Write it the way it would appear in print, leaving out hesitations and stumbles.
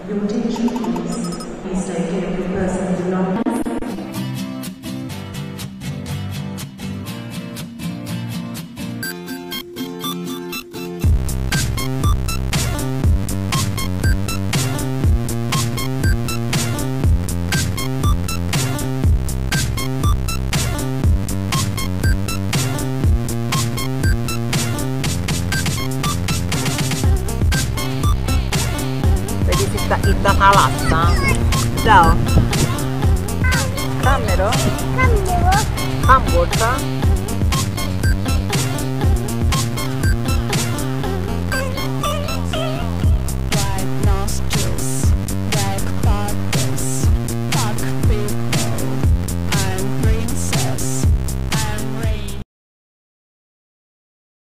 Your attention please. Please take care of your personal belongings. Itta salassa? Ciao! Cammero? Cambio. Cambogia?